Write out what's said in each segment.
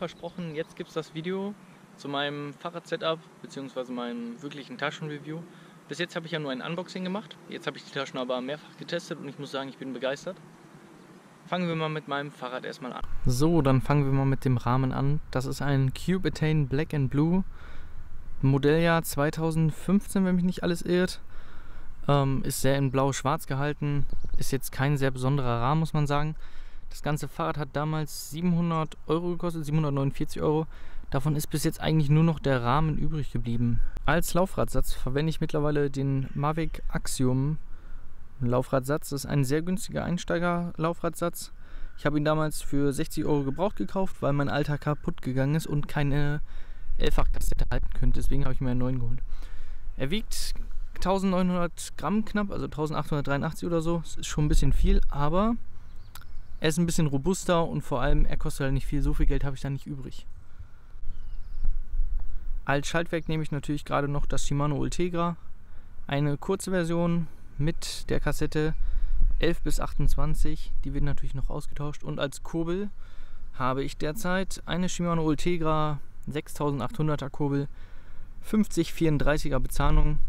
versprochen, jetzt gibt es das Video zu meinem Fahrrad-Setup bzw. meinem wirklichen Taschenreview. Bis jetzt habe ich ja nur ein Unboxing gemacht, jetzt habe ich die Taschen aber mehrfach getestet und ich muss sagen, ich bin begeistert. Fangen wir mal mit meinem Fahrrad erstmal an. So, dann fangen wir mal mit dem Rahmen an. Das ist ein Cubetane Black and Blue, Modelljahr 2015, wenn mich nicht alles irrt. Ist sehr in blau-schwarz gehalten, ist jetzt kein sehr besonderer Rahmen, muss man sagen. Das ganze Fahrrad hat damals 700 Euro gekostet, 749 Euro. Davon ist bis jetzt eigentlich nur noch der Rahmen übrig geblieben. Als Laufradsatz verwende ich mittlerweile den Mavic Axiom Laufradsatz. Das ist ein sehr günstiger Einsteiger-Laufradsatz. Ich habe ihn damals für 60 Euro gebraucht gekauft, weil mein alter kaputt gegangen ist und keine 11-fach-Kassette halten könnte. Deswegen habe ich mir einen neuen geholt. Er wiegt 1900 Gramm knapp, also 1883 oder so. Das ist schon ein bisschen viel, aber er ist ein bisschen robuster und vor allem, er kostet halt nicht viel. So viel Geld habe ich da nicht übrig. Als Schaltwerk nehme ich natürlich gerade noch das Shimano Ultegra. Eine kurze Version mit der Kassette 11 bis 28. Die wird natürlich noch ausgetauscht. Und als Kurbel habe ich derzeit eine Shimano Ultegra 6800er Kurbel, 50-34er Bezahnung.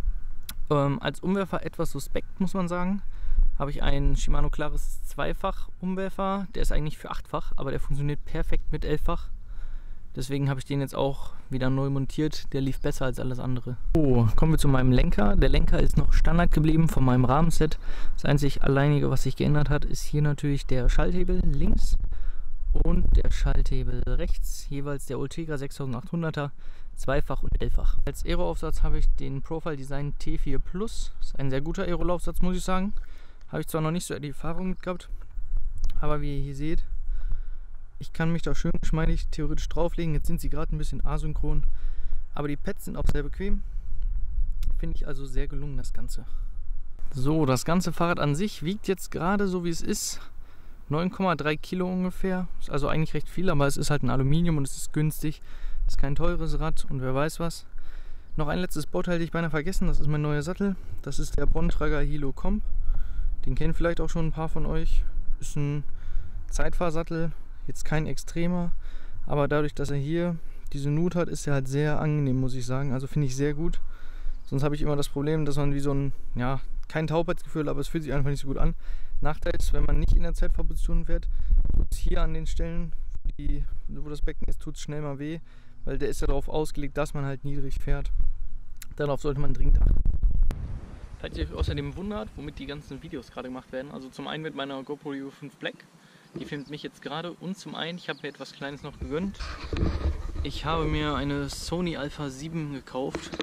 Als Umwerfer etwas suspekt, muss man sagen. Habe ich einen Shimano Claris 2-fach Umwerfer. Der ist eigentlich für 8-fach, aber der funktioniert perfekt mit 11-fach. Deswegen habe ich den jetzt auch wieder neu montiert. Der lief besser als alles andere. So, kommen wir zu meinem Lenker. Der Lenker ist noch Standard geblieben von meinem Rahmenset. Das einzig alleinige, was sich geändert hat, ist hier natürlich der Schalthebel links und der Schalthebel rechts. Jeweils der Ultegra 6800er, 2-fach und 11-fach. Als Aeroaufsatz habe ich den Profile Design T4 Plus. Das ist ein sehr guter Aerolaufsatz, muss ich sagen. Habe ich zwar noch nicht so die Erfahrung mit gehabt, aber wie ihr hier seht, ich kann mich da schön geschmeidig theoretisch drauflegen. Jetzt sind sie gerade ein bisschen asynchron, aber die Pads sind auch sehr bequem. Finde ich also sehr gelungen, das Ganze. So, das ganze Fahrrad an sich wiegt jetzt gerade, so wie es ist, 9,3 Kilo ungefähr. Ist also eigentlich recht viel, aber es ist halt ein Aluminium und es ist günstig. Ist kein teures Rad und wer weiß was. Noch ein letztes Bauteil hätte ich beinahe vergessen, das ist mein neuer Sattel. Das ist der Bontrager Hilo Comp. Den kennen vielleicht auch schon ein paar von euch. Ist ein Zeitfahrsattel, jetzt kein extremer, aber dadurch, dass er hier diese Nut hat, ist er halt sehr angenehm, muss ich sagen. Also finde ich sehr gut. Sonst habe ich immer das Problem, dass man wie so ein, ja, kein Taubheitsgefühl, aber es fühlt sich einfach nicht so gut an. Nachteil ist, wenn man nicht in der Zeitfahrposition fährt, tut es hier an den Stellen, wo das Becken ist, tut es schnell mal weh, weil der ist ja darauf ausgelegt, dass man halt niedrig fährt. Darauf sollte man dringend achten. Falls ihr euch außerdem wundert, womit die ganzen Videos gerade gemacht werden, also zum einen mit meiner GoPro Hero 5 Black, die filmt mich jetzt gerade, und zum einen, ich habe mir etwas Kleines noch gegönnt. Ich habe mir eine Sony Alpha 7 gekauft,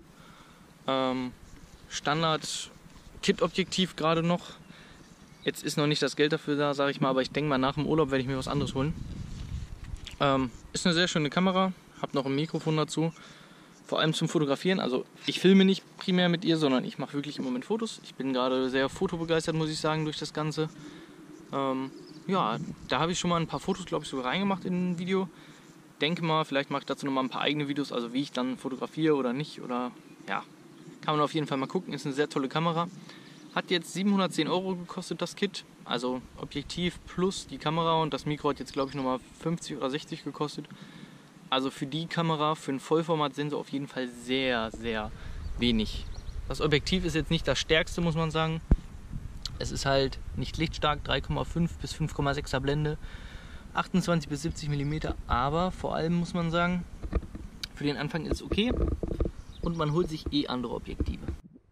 Standard Kit-Objektiv gerade noch. Jetzt ist noch nicht das Geld dafür da, sage ich mal, aber ich denke mal, nach dem Urlaub werde ich mir was anderes holen. Ist eine sehr schöne Kamera, habe noch ein Mikrofon dazu. Vor allem zum Fotografieren, also ich filme nicht primär mit ihr, sondern ich mache wirklich im Moment Fotos. Ich bin gerade sehr fotobegeistert, muss ich sagen, durch das Ganze. Ja, da habe ich schon mal ein paar Fotos, glaube ich, sogar reingemacht in ein Video. Denke mal, vielleicht mache ich dazu noch mal ein paar eigene Videos, also wie ich dann fotografiere oder nicht. Oder ja, kann man auf jeden Fall mal gucken. Ist eine sehr tolle Kamera. Hat jetzt 710 Euro gekostet, das Kit. Also Objektiv plus die Kamera, und das Mikro hat jetzt, glaube ich, nochmal 50 oder 60 gekostet. Also für die Kamera, für einen Vollformat-Sensor auf jeden Fall sehr, sehr wenig. Das Objektiv ist jetzt nicht das stärkste, muss man sagen. Es ist halt nicht lichtstark, 3,5 bis 5,6er Blende, 28 bis 70 mm. Aber vor allem muss man sagen, für den Anfang ist es okay und man holt sich eh andere Objektive.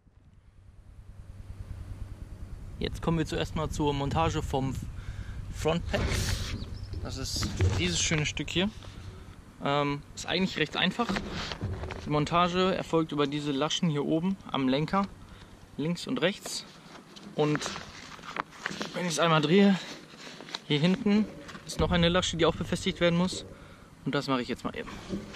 Jetzt kommen wir zuerst mal zur Montage vom Frontpack. Das ist dieses schöne Stück hier. Ist eigentlich recht einfach. Die Montage erfolgt über diese Laschen hier oben am Lenker, links und rechts. Und wenn ich es einmal drehe, hier hinten ist noch eine Lasche, die auch befestigt werden muss. Und das mache ich jetzt mal eben.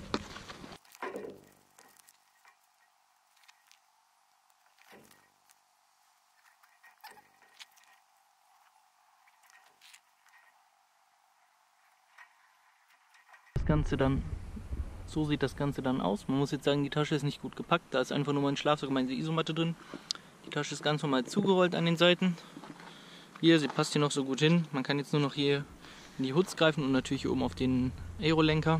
So sieht das Ganze dann aus. Man muss jetzt sagen, die Tasche ist nicht gut gepackt. Da ist einfach nur mein Schlafsack und meine Isomatte drin. Die Tasche ist ganz normal zugerollt an den Seiten. Hier, sie passt hier noch so gut hin. Man kann jetzt nur noch hier in die Hoods greifen und natürlich hier oben auf den Aerolenker.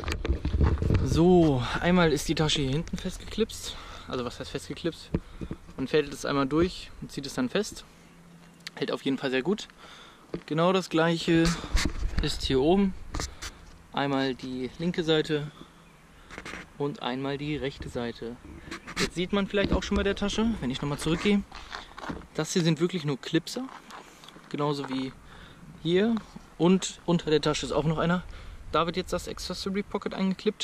So, einmal ist die Tasche hier hinten festgeklipst. Also was heißt festgeklipst? Man fädelt es einmal durch und zieht es dann fest. Hält auf jeden Fall sehr gut. Genau das gleiche ist hier oben. Einmal die linke Seite und einmal die rechte Seite. Jetzt sieht man vielleicht auch schon bei der Tasche, wenn ich nochmal zurückgehe, das hier sind wirklich nur Clipser. Genauso wie hier. Und unter der Tasche ist auch noch einer. Da wird jetzt das Accessory Pocket eingeklippt.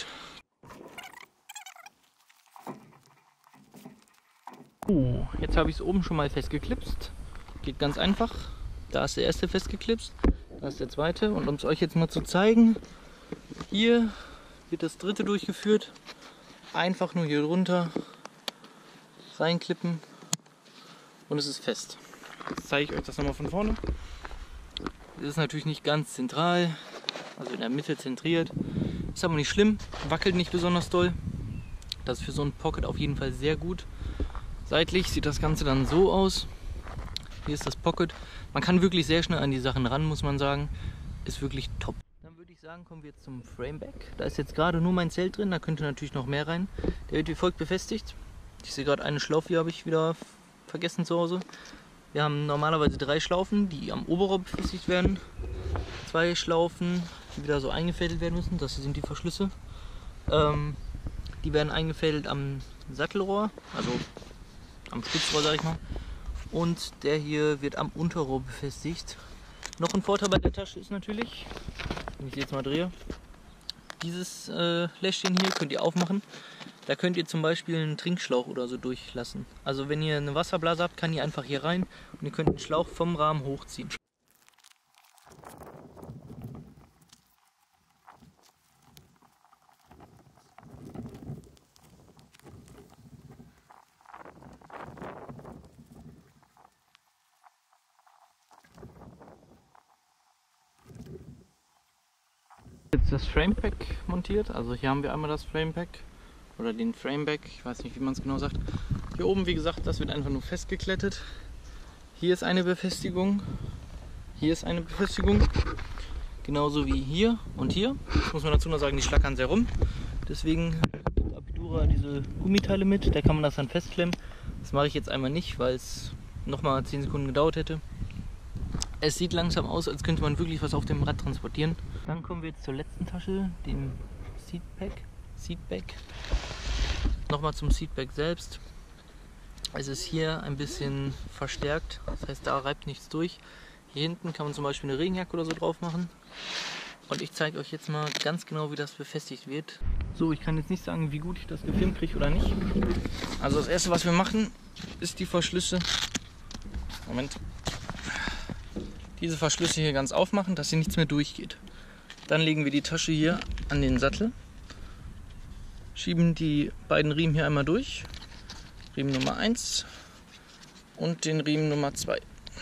Jetzt habe ich es oben schon mal festgeklipst. Geht ganz einfach. Da ist der erste festgeklipst, da ist der zweite. Und um es euch jetzt mal zu zeigen, hier wird das dritte durchgeführt. Einfach nur hier drunter reinklippen und es ist fest. Jetzt zeige ich euch das nochmal von vorne. Das ist natürlich nicht ganz zentral, also in der Mitte zentriert. Ist aber nicht schlimm, wackelt nicht besonders doll. Das ist für so ein Pocket auf jeden Fall sehr gut. Seitlich sieht das Ganze dann so aus. Hier ist das Pocket. Man kann wirklich sehr schnell an die Sachen ran, muss man sagen. Ist wirklich top. Dann würde ich sagen, kommen wir jetzt zum Frameback. Da ist jetzt gerade nur mein Zelt drin, da könnte natürlich noch mehr rein. Der wird wie folgt befestigt. Ich sehe gerade eine Schlaufe, die habe ich wieder vergessen zu Hause. Wir haben normalerweise 3 Schlaufen, die am Oberrohr befestigt werden. 2 Schlaufen, die wieder so eingefädelt werden müssen. Das hier sind die Verschlüsse. Die werden eingefädelt am Sattelrohr, also am Stützrohr, sag ich mal. Und der hier wird am Unterrohr befestigt. Noch ein Vorteil bei der Tasche ist natürlich, wenn ich sie jetzt mal drehe, dieses Läschchen hier könnt ihr aufmachen. Da könnt ihr zum Beispiel einen Trinkschlauch oder so durchlassen. Also wenn ihr eine Wasserblase habt, kann die einfach hier rein und ihr könnt den Schlauch vom Rahmen hochziehen. Jetzt das Framepack montiert, also hier haben wir einmal das Framepack oder den Frameback, ich weiß nicht, wie man es genau sagt. Hier oben, wie gesagt, das wird einfach nur festgeklettet. Hier ist eine Befestigung, hier ist eine Befestigung, genauso wie hier und hier. Das muss man dazu noch sagen, die schlackern sehr rum. Deswegen bringt Apidura diese Gummiteile mit, da kann man das dann festklemmen. Das mache ich jetzt einmal nicht, weil es nochmal 10 Sekunden gedauert hätte. Es sieht langsam aus, als könnte man wirklich was auf dem Rad transportieren. Dann kommen wir jetzt zur letzten Tasche, dem Seatback. Nochmal zum Seatback selbst. Es ist hier ein bisschen verstärkt, das heißt, da reibt nichts durch. Hier hinten kann man zum Beispiel eine Regenjacke oder so drauf machen. Und ich zeige euch jetzt mal ganz genau, wie das befestigt wird. So, ich kann jetzt nicht sagen, wie gut ich das gefilmt kriege oder nicht. Also das erste, was wir machen, ist die Verschlüsse. Moment. Diese Verschlüsse hier ganz aufmachen, dass hier nichts mehr durchgeht. Dann legen wir die Tasche hier an den Sattel, schieben die beiden Riemen hier einmal durch, Riemen Nummer 1 und den Riemen Nummer 2.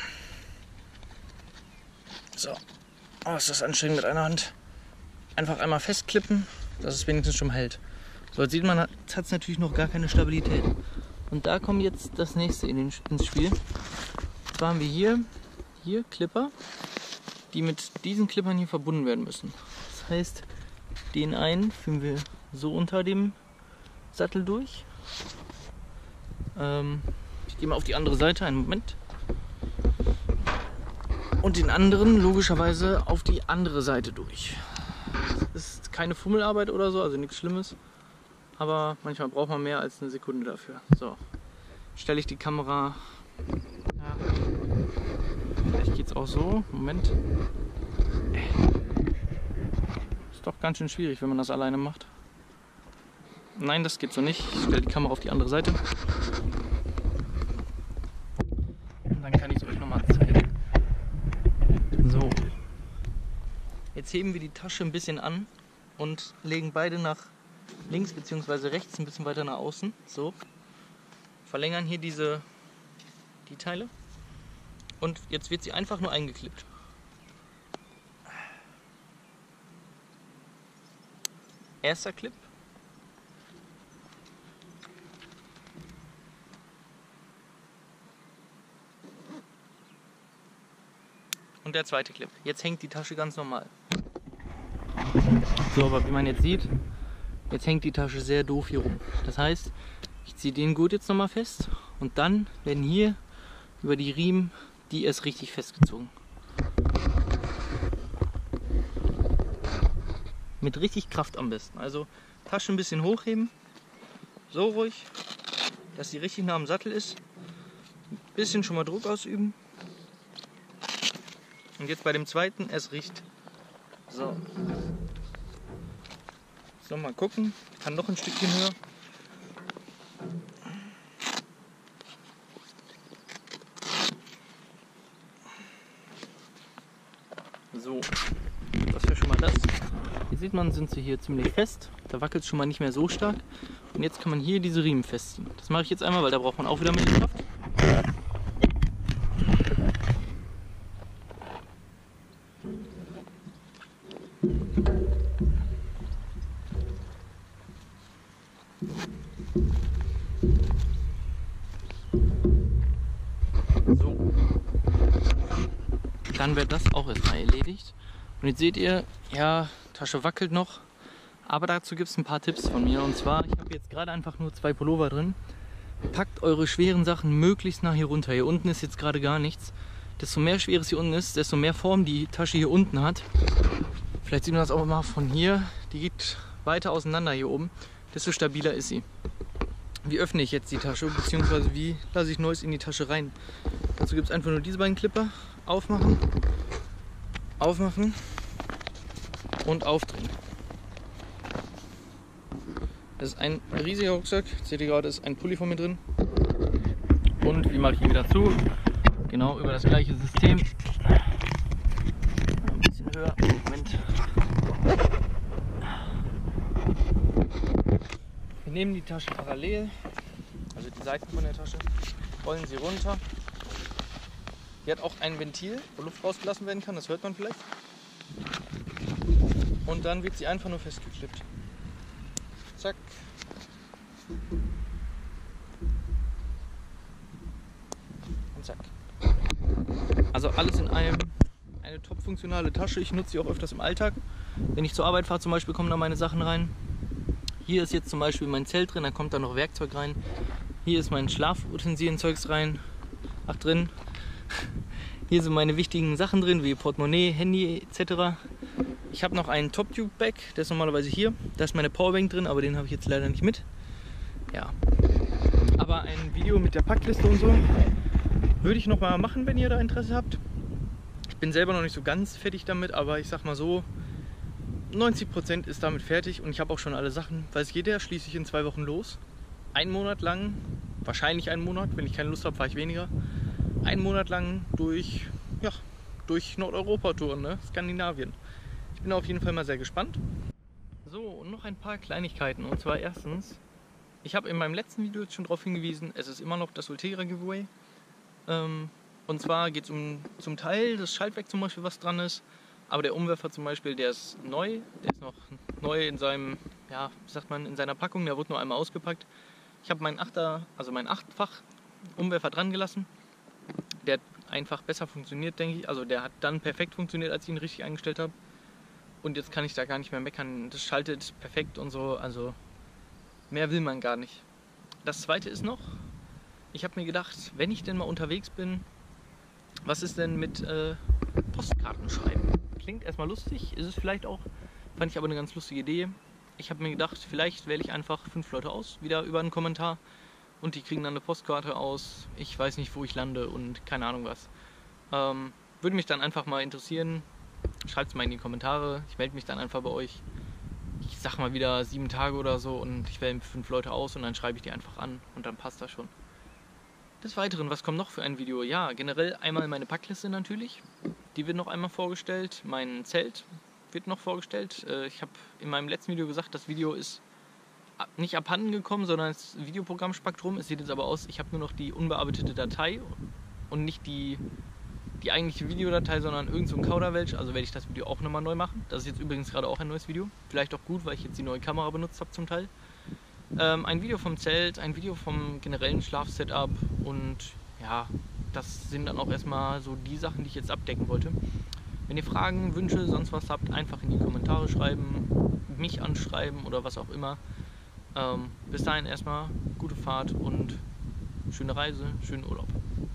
So, oh, ist das anstrengend mit einer Hand. Einfach einmal festklippen, dass es wenigstens schon hält. So, jetzt sieht man, hat es natürlich noch gar keine Stabilität. Und da kommt jetzt das nächste ins Spiel. Da haben wir hier Clipper, die mit diesen Clippern hier verbunden werden müssen. Das heißt, den einen führen wir so unter dem Sattel durch. Ich gehe mal auf die andere Seite, einen Moment. Und den anderen logischerweise auf die andere Seite durch. Das ist keine Fummelarbeit oder so, also nichts Schlimmes. Aber manchmal braucht man mehr als eine Sekunde dafür. So, stelle ich die Kamera. Ja. Vielleicht geht es auch so. Moment. Ist doch ganz schön schwierig, wenn man das alleine macht. Nein, das geht so nicht. Ich stelle die Kamera auf die andere Seite. Und dann kann ich es euch nochmal zeigen. So. Jetzt heben wir die Tasche ein bisschen an und legen beide nach links bzw. rechts ein bisschen weiter nach außen. So. Verlängern hier die Teile. Und jetzt wird sie einfach nur eingeklippt. Erster Clip. Und der zweite Clip. Jetzt hängt die Tasche ganz normal. So, aber wie man jetzt sieht, jetzt hängt die Tasche sehr doof hier rum. Das heißt, ich ziehe den Gurt jetzt nochmal fest und dann werden hier über die Riemen die erst richtig festgezogen. Mit richtig Kraft am besten. Also Tasche ein bisschen hochheben, so ruhig, dass sie richtig nah am Sattel ist. Ein bisschen schon mal Druck ausüben. Und jetzt bei dem zweiten erst recht. So. So, mal gucken. Kann noch ein Stückchen höher. So, das wäre schon mal das. Hier sieht man, sind sie hier ziemlich fest. Da wackelt es schon mal nicht mehr so stark. Und jetzt kann man hier diese Riemen festziehen. Das mache ich jetzt einmal, weil da braucht man auch wieder mehr Kraft. So. Dann wird das auch erstmal erledigt. Und jetzt seht ihr, ja, Tasche wackelt noch. Aber dazu gibt es ein paar Tipps von mir. Und zwar, ich habe jetzt gerade einfach nur 2 Pullover drin. Packt eure schweren Sachen möglichst nach hier runter. Hier unten ist jetzt gerade gar nichts. Desto mehr Schweres hier unten ist, desto mehr Form die Tasche hier unten hat. Vielleicht sieht man das auch mal von hier. Die geht weiter auseinander hier oben. Desto stabiler ist sie. Wie öffne ich jetzt die Tasche, beziehungsweise wie lasse ich Neues in die Tasche rein? Dazu gibt es einfach nur diese beiden Clipper. Aufmachen, aufmachen und aufdrehen. Das ist ein riesiger Rucksack. Seht ihr gerade, ist ein Pulli von mir drin. Und wie mache ich ihn wieder zu? Genau über das gleiche System. Ein bisschen höher. Moment. Wir nehmen die Tasche parallel, also die Seiten von der Tasche, rollen sie runter. Die hat auch ein Ventil, wo Luft rausgelassen werden kann, das hört man vielleicht. Und dann wird sie einfach nur festgeklippt. Zack. Und zack. Also alles in einem. Eine top funktionale Tasche. Ich nutze sie auch öfters im Alltag. Wenn ich zur Arbeit fahre zum Beispiel, kommen da meine Sachen rein. Hier ist jetzt zum Beispiel mein Zelt drin, da kommt da noch Werkzeug rein. Hier ist mein Schlafutensilien-Zeugs rein. Ach, drin. Hier sind meine wichtigen Sachen drin, wie Portemonnaie, Handy etc. Ich habe noch einen Top-Tube-Bag, der ist normalerweise hier. Da ist meine Powerbank drin, aber den habe ich jetzt leider nicht mit. Ja. Aber ein Video mit der Packliste und so würde ich noch mal machen, wenn ihr da Interesse habt. Ich bin selber noch nicht so ganz fertig damit, aber ich sag mal so, 90% ist damit fertig und ich habe auch schon alle Sachen, weil es geht ja schließlich in 2 Wochen los. 1 Monat lang, wahrscheinlich 1 Monat, wenn ich keine Lust habe, fahre ich weniger. 1 Monat lang durch Nordeuropa touren, ne? Skandinavien. Ich bin auf jeden Fall mal sehr gespannt. So, und noch ein paar Kleinigkeiten. Und zwar erstens, ich habe in meinem letzten Video jetzt schon darauf hingewiesen, es ist immer noch das Ultegra Giveaway. Und zwar geht es zum Teil das Schaltwerk zum Beispiel, was dran ist. Aber der Umwerfer zum Beispiel, der ist neu. Der ist noch neu in seinem, ja, wie sagt man, in seiner Packung. Der wurde nur einmal ausgepackt. Ich habe meinen 8-fach Umwerfer dran gelassen. Der hat einfach besser funktioniert, denke ich. Also der hat dann perfekt funktioniert, als ich ihn richtig eingestellt habe. Und jetzt kann ich da gar nicht mehr meckern. Das schaltet perfekt und so. Also mehr will man gar nicht. Das zweite ist noch, ich habe mir gedacht, wenn ich denn mal unterwegs bin, was ist denn mit Postkarten schreiben? Klingt erstmal lustig, ist es vielleicht auch. Fand ich aber eine ganz lustige Idee. Ich habe mir gedacht, vielleicht wähle ich einfach 5 Leute aus, wieder über einen Kommentar. Und die kriegen dann eine Postkarte aus, ich weiß nicht, wo ich lande und keine Ahnung was. Würde mich dann einfach mal interessieren. Schreibt es mal in die Kommentare. Ich melde mich dann einfach bei euch. Ich sag mal wieder 7 Tage oder so und ich wähle 5 Leute aus und dann schreibe ich die einfach an und dann passt das schon. Des Weiteren, was kommt noch für ein Video? Ja, generell einmal meine Packliste natürlich. Die wird noch einmal vorgestellt. Mein Zelt wird noch vorgestellt. Ich habe in meinem letzten Video gesagt, das Video ist nicht abhanden gekommen, sondern das Videoprogramm spackt rum. Es sieht jetzt aber aus, ich habe nur noch die unbearbeitete Datei und nicht die eigentliche Videodatei, sondern irgend so ein Kauderwelsch. Also werde ich das Video auch nochmal neu machen. Das ist jetzt übrigens gerade auch ein neues Video. Vielleicht auch gut, weil ich jetzt die neue Kamera benutzt habe zum Teil. Ein Video vom Zelt, ein Video vom generellen Schlafsetup und ja, das sind dann auch erstmal so die Sachen, die ich jetzt abdecken wollte. Wenn ihr Fragen, Wünsche, sonst was habt, einfach in die Kommentare schreiben, mich anschreiben oder was auch immer. Bis dahin erstmal gute Fahrt und schöne Reise, schönen Urlaub.